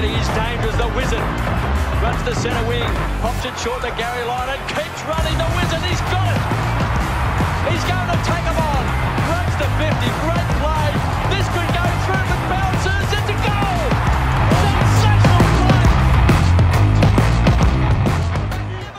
getting his dangerous. The Wizard runs the centre wing, pops it short to Gary Lyon and keeps running. The Wizard, he's got it. He's going to take him on. Runs the